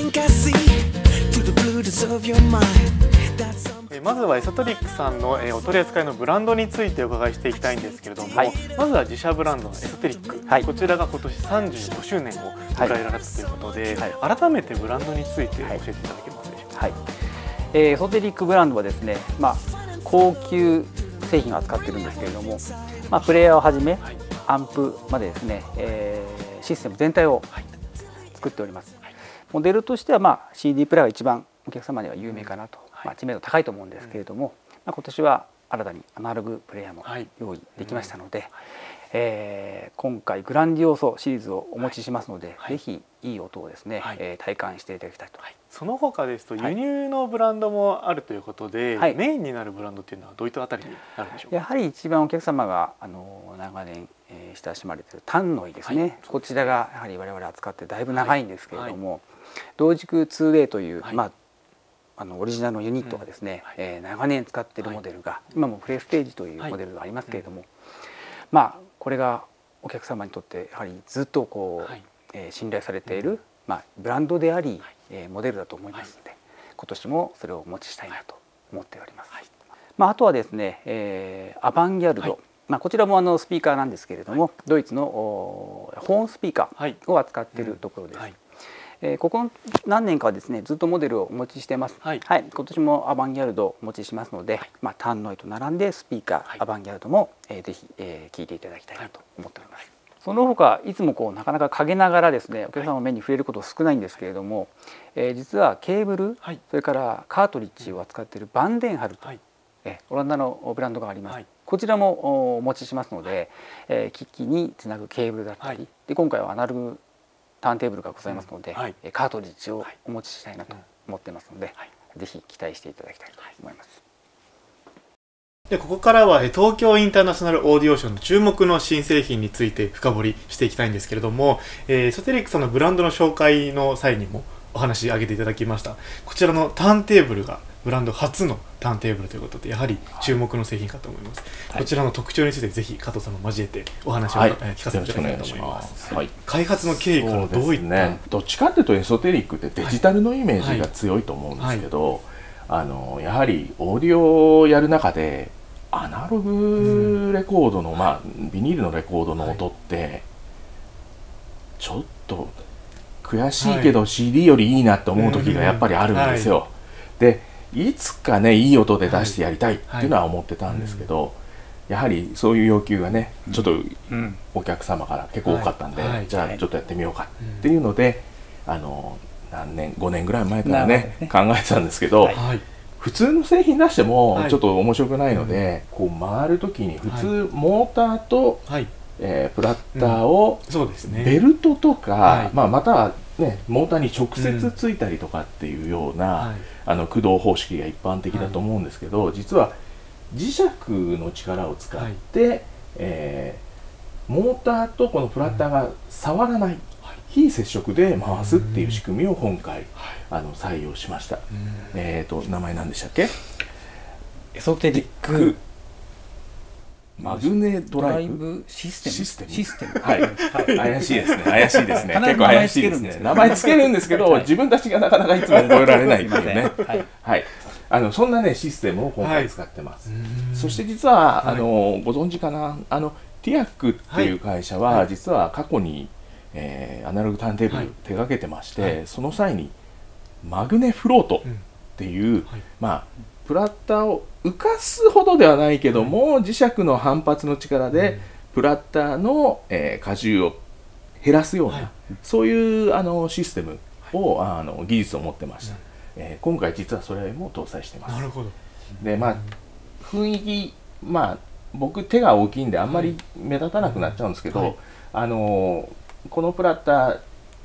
まずはエソトリックさんのお取り扱いのブランドについてお伺いしていきたいんですけれども、まずは自社ブランドのエソテリック、こちらが今年35周年を迎えられたということで、改めてブランドについて教えていただけますでしょうか。 エソテリックブランドはですね、高級製品を扱っているんですけれども、プレイヤーをはじめアンプまでですね、システム全体を作っております。モデルとしてはCD プレイヤーが一番お客様には有名かなと、知名度高いと思うんですけれども、今年は新たにアナログプレイヤーも用意できましたので、今回グランディオーソシリーズをお持ちしますので、ぜひいい音をですね、体感していただきたいと。 その他ですと輸入のブランドもあるということで、メインになるブランドっていうのはどういったあたりになるんでしょうか。 やはり一番お客様が長年親しまれているタンノイですね、こちらがやはり我々扱ってだいぶ長いんですけれども、同軸 2way という、オリジナルのユニットがですね、長年使っているモデルが、今もプレステージというモデルがありますけれども、これがお客様にとってやはりずっと信頼されている、ブランドであり、モデルだと思いますので、今年もそれをお持ちしたいなと思っております。あとはですね、アバンギャルド、こちらもスピーカーなんですけれども、ドイツのホーンスピーカーを扱っているところです。ここ何年かはですね、ずっとモデルをお持ちしてます。今年もアバンギャルドをお持ちしますので、タンノイと並んでスピーカー、アバンギャルドもぜひ聴いていただきたいなと思っております。その他いつもなかなか陰ながらですね、お客様の目に触れること少ないんですけれども、実はケーブル、それからカートリッジを扱っているバンデンハルと、オランダのブランドがあります。こちらもお持ちしますので、機器につなぐケーブルだったり、で今回はアナログターンテーブルがございますので、カートリッジをお持ちしたいなと思ってますので、ぜひ期待していただきたいと思います。 でここからは東京インターナショナルオーディオショーの注目の新製品について深掘りしていきたいんですけれども、エソテリックさんのブランドの紹介の際にもお話上げていただきましたこちらのターンテーブルがブランド初のターンテーブルということで、やはり注目の製品かと思います。こちらの特徴についてぜひ加藤さんも交えてお話を聞かせていただきたいと思います。開発の経緯からどういった、 どっちかっていうとエソテリックってデジタルのイメージが強いと思うんですけど、やはりオーディオをやる中でアナログレコードの、ビニールのレコードの音ってちょっと悔しいけど CD よりいいなと思う時がやっぱりあるんですよ。でいつかねいい音で出してやりたいっていうのは思ってたんですけど、やはりそういう要求がねちょっとお客様から結構多かったんで、じゃあちょっとやってみようかっていうので、何年5年ぐらい前からね考えてたんですけど、普通の製品出してもちょっと面白くないので、回る時に普通モーターとプラッターをベルトとか、またはねモーターに直接ついたりとかっていうような駆動方式が一般的だと思うんですけど、実は磁石の力を使って、モーターとこのプラッターが触らない、非接触で回すっていう仕組みを今回採用しました。名前何でしたっけ？ エソテリックマグネドライブシステム。 怪しいですね。結構怪しいですね。名前つけるんですけど、自分たちがなかなかいつも覚えられないっていうね。そんなねシステムを今回使ってます。そして実はご存知かな、ティアックっていう会社は実は過去にアナログターンテーブル手掛けてまして、その際にマグネフロートっていう、プラッターを浮かすほどではないけども、磁石の反発の力でプラッターの荷重を減らすような、そういうシステムを技術を持ってました。今回実はそれも搭載してます。 なるほど。 で雰囲気僕手が大きいんであんまり目立たなくなっちゃうんですけど、このプラッター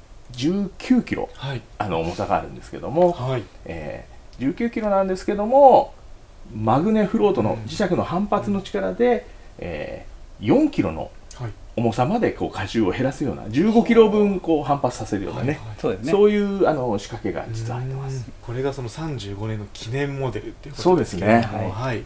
19キロ、重さがあるんですけども、19キロなんですけども、マグネフロートの磁石の反発の力で、4キロの重さまで荷重を減らすような、15キロ分反発させるようなね、そういう仕掛けが実は入ってます。 これがその35年の記念モデルっていうことですね。 そうですね。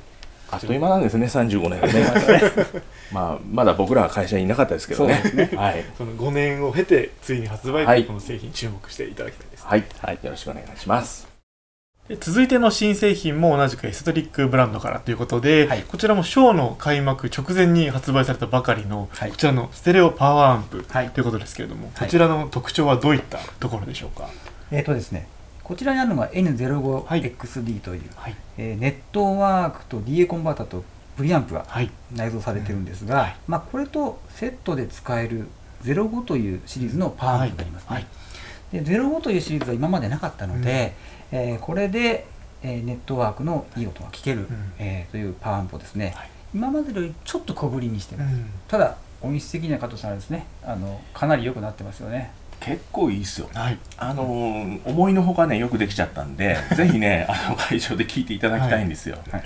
あっという間なんですね、35年ね。まあ、まだ僕らは会社にいなかったですけどね。はい。 その5年を経て、ついに発売というこの製品に注目していただきたいです、ね。 はい。はい。よろしくお願いします。 で続いての新製品も同じくエソテリックブランドからということで、はい、こちらもショーの開幕直前に発売されたばかりの、はい、こちらのステレオパワーアンプということですけれども、はい、こちらの特徴はどういったところでしょうか。 ですね、こちらにあるのが N05XD という、はい、ネットワークと DA コンバータとプリアンプが内蔵されてるんですが、はい、まあ、これとセットで使える05というシリーズのパワーアンプになりますね。はい、で05というシリーズは今までなかったので、これで、ネットワークのいい音が聞ける、というパワーアンプをですね、はい、今までよりちょっと小ぶりにしてます。ただ音質的には加藤さんですね、かなり良くなってますよね。 結構いいですよ。はい、思いのほかねよくできちゃったんでぜひね会場で聞いていただきたいんですよ。はい、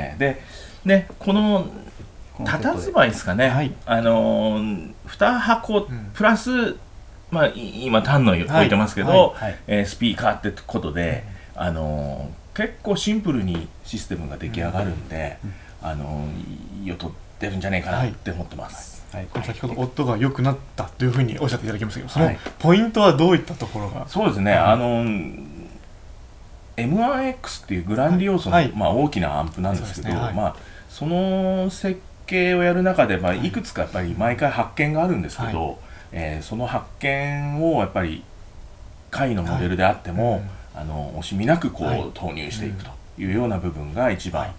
でね、この佇まいですかね、はい、2箱プラス、まあ、今単の置いてますけど、スピーカーってことで、結構シンプルにシステムが出来上がるんで、いい音出るんじゃないかなって思ってます。 はい、先ほど音が良くなったというふうにおっしゃっていただきましたけど、そのポイントはどういったところが。 そうですね、M1X っていうグランディオーソの、まあ、大きなアンプなんですけど、まあ、その設計をやる中で、まあ、いくつかやっぱり毎回発見があるんですけど、その発見をやっぱり回のモデルであっても、惜しみなくこう投入していくというような部分が一番、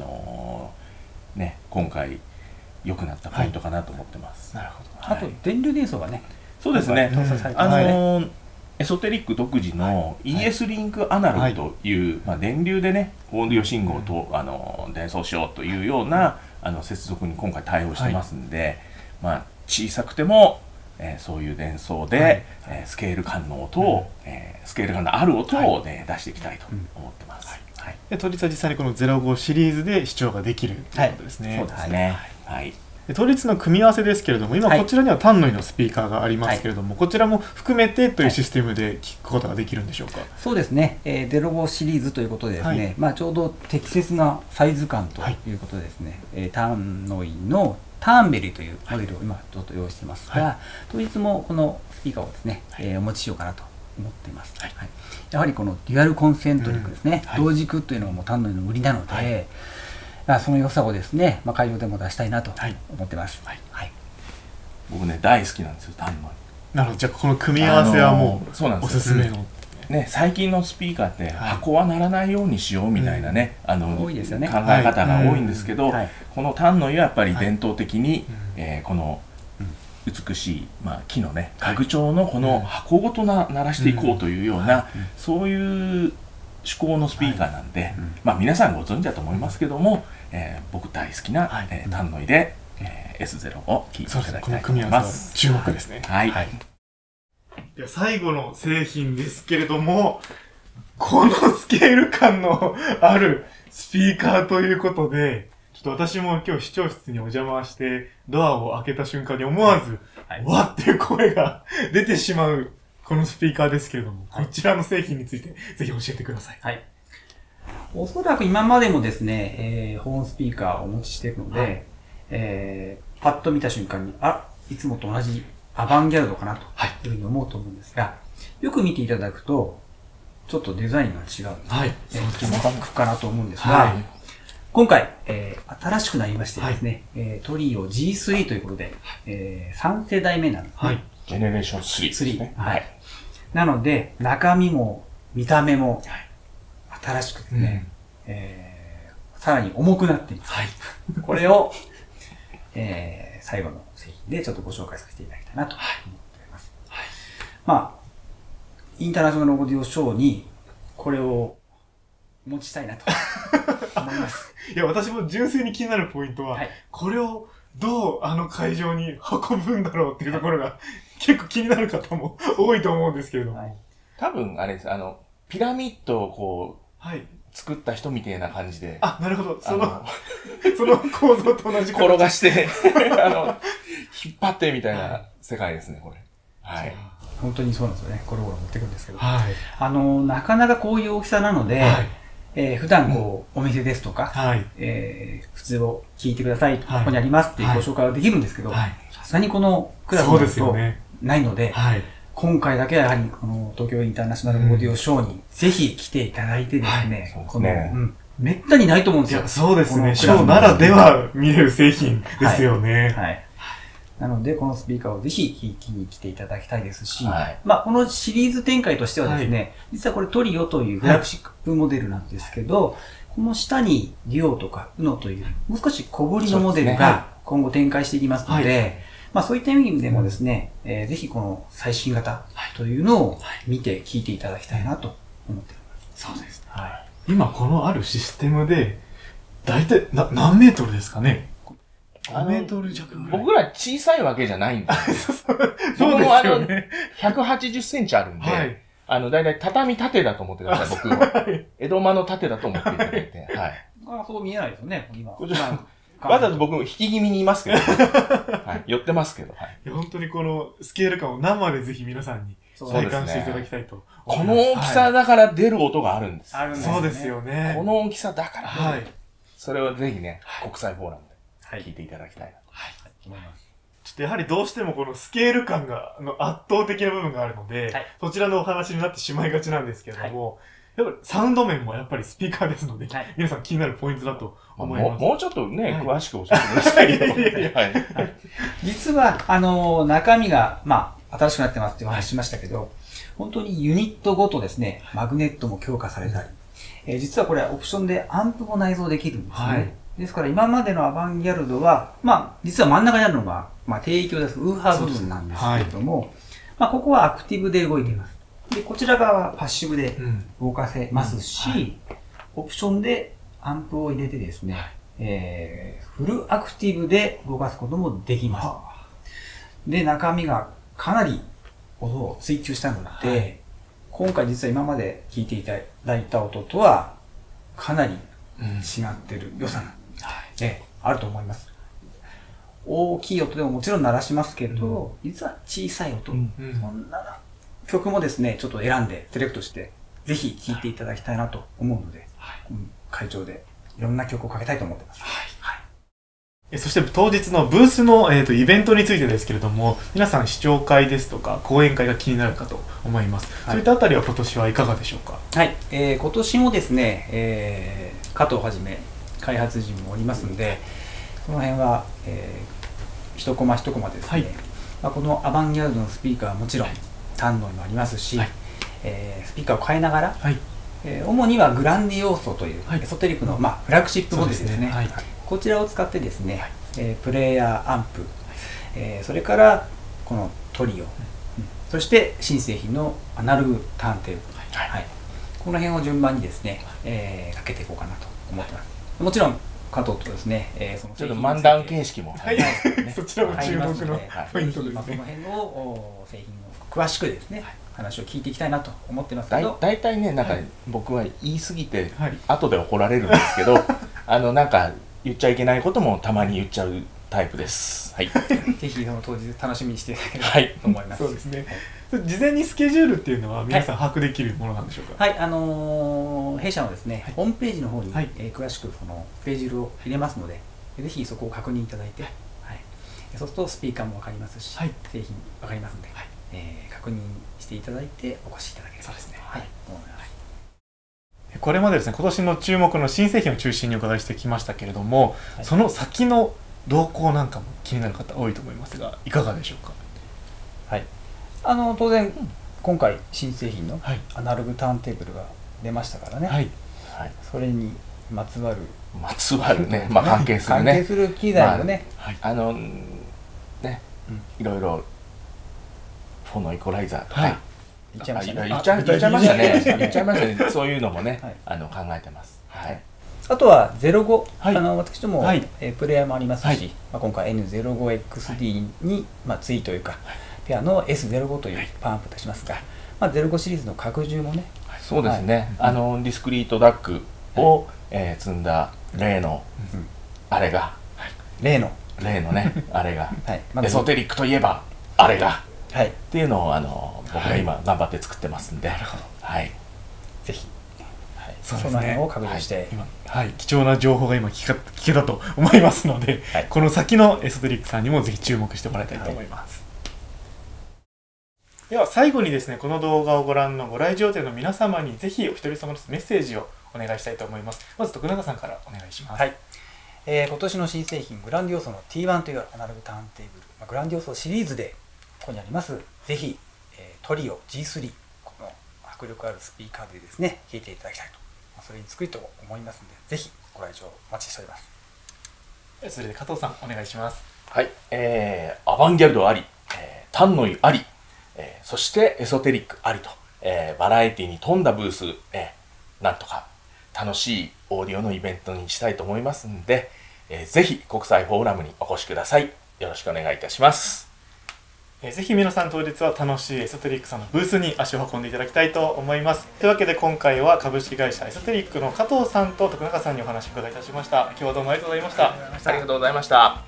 ね、今回良くなったポイントかなと思ってます。 なるほど。あと電流伝送がね、 そうですね、エソテリック独自の ES リンクアナログという、まあ、電流でねオーディオ信号と伝送しようというような接続に今回対応してますんで、まあ、小さくてもそういう伝送で、スケール感の音を、スケール感のある音を、ね、出していきたいと思ってます。 当日は実際にこの05シリーズで視聴ができるということですね。 そうですね。はい。 当日の組み合わせですけれども、今こちらには単ノイのスピーカーがありますけれども、こちらも含めてというシステムで聞くことができるんでしょうか。 そうですね、05シリーズということでですね、まあ、ちょうど適切なサイズ感ということでですね、単ノイのターンベリーというモデルを今ちょっと用意してますが、当日もこのスピーカーをですね、お持ちしようかなと思っています。やはりこのデュアルコンセントリックですね、同軸というのがもう単ノイの売りなので、その良さをですね、まあ、会場でも出したいなと思ってます。 僕ね大好きなんですよ、単ノイ。 なるほど、じゃあこの組み合わせはもうおすすめの。 ね、最近のスピーカーって箱は鳴らないようにしようみたいなね、 多いですよね、 考え方が多いんですけど、この単ノイはやっぱり伝統的に、この美しい、まあ、木のね家具調のこの箱ごと鳴らしていこうというような、そういう趣向のスピーカーなんで、まあ皆さんご存知だと思いますけども、僕大好きな、単ノイで、S0 を聴いていただきたいと思います。 注目ですね。はい。では最後の製品ですけれども、このスケール感のあるスピーカーということで、ちょっと私も今日視聴室にお邪魔してドアを開けた瞬間に思わず、わっていう声が出てしまうこのスピーカーですけれども、こちらの製品についてぜひ教えてください。はい。 おそらく今までもですね、ホーンスピーカーをお持ちしているので、パッと見た瞬間に、いつもと同じアバンギャルドかなというふうに思うと思うんですが、よく見ていただくと、ちょっとデザインが違うんですね。細かくかなと思うんですが、今回、新しくなりましてですね、トリオ G3 ということで、3世代目なんですね。 ジェネレーション3ですね。 はい。なので、中身も見た目も新しくですね、さらに重くなっています。これを、最後の製品でちょっとご紹介させていただきたいなと思っています。まあ、インターナショナルオーディオショーにこれを持ちたいなと思います。 いや、私も純粋に気になるポイントは、これをどう会場に運ぶんだろうっていうところが結構気になる方も多いと思うんですけれども。 多分あれです、ピラミッドをこう、作った人みたいな感じで。 なるほど。その構造と同じ転がして、引っ張ってみたいな世界ですね、これ。はい。 本当にそうなんですよね。ゴロゴロ持ってくるんですけど。なかなかこういう大きさなので、 普段お店ですとか、普通を聞いてください、ここにありますっていうご紹介はできるんですけど、さすがにこのクラスだとないので、今回だけはやはりこの東京インターナショナルオーディオショーにぜひ来ていただいてですね、めったにないと思うんですよ。 そうですね。ショーならでは見れる製品ですよね。 なので、このスピーカーをぜひ聞きに来ていただきたいですし、このシリーズ展開としてはですね、実はこれトリオというフラッグシップモデルなんですけど、この下にデュオとかウノという、もう少し小ぶりのモデルが今後展開していきますので、そういった意味でもですね、ぜひこの最新型というのを見て聞いていただきたいなと思っています。 そうですね。今このあるシステムで、だいたい何メートルですかね？5メートル弱ぐらい。 僕ら小さいわけじゃないんですよ。そうですよね。180センチあるんで、だいたい畳縦だと思ってください、僕は。江戸間の縦だと思っていただいて。 そう見えないですよね、今。 わざと僕、引き気味にいますけど。寄ってますけど。 本当にこのスケール感を生でぜひ皆さんに体感していただきたいと。 この大きさだから出る音があるんです。 そうですよね。 この大きさだから出る。それをぜひね、国際フォーラムで聞いていただきたいなと思います。 ちょっとやはりどうしてもこのスケール感が圧倒的な部分があるので、そちらのお話になってしまいがちなんですけれども、やっぱりサウンド面もやっぱりスピーカーですので、皆さん気になるポイントだと思います。 もうちょっとね、詳しく教えてくださいよ。 実は、中身が、新しくなってますってお話ししましたけど、本当にユニットごとですね、マグネットも強化されたり、実はこれはオプションでアンプも内蔵できるんですね。ですから今までのアバンギャルドは、実は真ん中にあるのが、低域を出すウーハー部分なんですけれども、ここはアクティブで動いています。で、こちら側はパッシブで動かせますし、オプションでアンプを入れてですね、フルアクティブで動かすこともできます。で、中身がかなり音を追求したので、今回実は今まで聞いていただいた音とはかなり違ってる良さが、あると思います。大きい音でももちろん鳴らしますけど、実は小さい音、そんな曲もですね、ちょっと選んでセレクトして、ぜひ聴いていただきたいなと思うので、会場でいろんな曲をかけたいと思っています。 そして当日のブースの、イベントについてですけれども、皆さん視聴会ですとか講演会が気になるかと思います。そういったあたりは今年はいかがでしょうか？ 今年もですね、加藤をはじめ開発陣もおりますので、その辺は、一コマ一コマですね、このアバンギャルドのスピーカーはもちろん単能もありますし、スピーカーを変えながら、主にはグランディオーソというエソテリックの、フラッグシップモデルですね。こちらを使ってですね、プレイヤーアンプ、それからこのトリオ、そして新製品のアナログターンテーブル、この辺を順番にですね、かけていこうかなと思ってます。もちろん加藤とですね、 そのちょっと漫談形式もそちらも注目のポイントですね。 その辺の製品を詳しくですね、話を聞いていきたいなと思ってますけど、 大体ね、なんか僕は言い過ぎて後で怒られるんですけど、なんか言っちゃいけないこともたまに言っちゃうタイプです。ぜひその当日楽しみにしていただければと思います。 そうですね。事前にスケジュールっていうのは皆さん把握できるものなんでしょうか？ 弊社のですね、ホームページの方に詳しくそのスケジュールを入れますので、ぜひそこを確認いただいて、そうするとスピーカーも分かりますし、製品分かりますので、確認していただいてお越しいただければ。そうですね。 これまでですね、今年の注目の新製品を中心にお伺いしてきましたけれども、その先の動向なんかも気になる方多いと思いますが、いかがでしょうか？ 当然、今回新製品のアナログターンテーブルが出ましたからね、それにまつわるね、関係するね、 関係する機材をね、 いろいろフォノイコライザーとか言っちゃいましたね。 言っちゃいましたね。そういうのもね、考えてます。 あとは05、私どもプレイヤーもありますし、今回 N05XD についというか、ペアの S05 というパワーアンプとしますが、05シリーズの拡充もね、 そうですね、ディスクリートダックを積んだ例のあれが、 例のね、あれが、エソテリックといえばあれがっていうのを僕が今頑張って作ってますんで、 ぜひそうですね、 その辺を確認して、 貴重な情報が今聞けたと思いますので、この先のエソテリックさんにもぜひ注目してもらいたいと思います。では最後にですね、この動画をご覧のご来場店の皆様にぜひお一人様のメッセージをお願いしたいと思います。まず徳永さんからお願いします。 今年の新製品グランディオーソの T1 というアナログターンテーブル、グランディオーソシリーズでここにあります、ぜひトリオ G3、 この迫力あるスピーカーでですね聴いていただきたいと、それにつくいと思いますので、ぜひご来場お待ちしております。 それで加藤さんお願いします。 はい、アバンギャルドあり、タンノイあり、そしてエソテリックありと、バラエティに富んだブース、なんとか楽しいオーディオのイベントにしたいと思いますので、ぜひ国際フォーラムにお越しください。よろしくお願いいたします。 ぜひ皆さん当日は楽しいエソテリックさんのブースに足を運んでいただきたいと思います。というわけで今回は株式会社エソテリックの加藤さんと徳永さんにお話を伺いいたしました。今日はどうもありがとうございました。 ありがとうございました。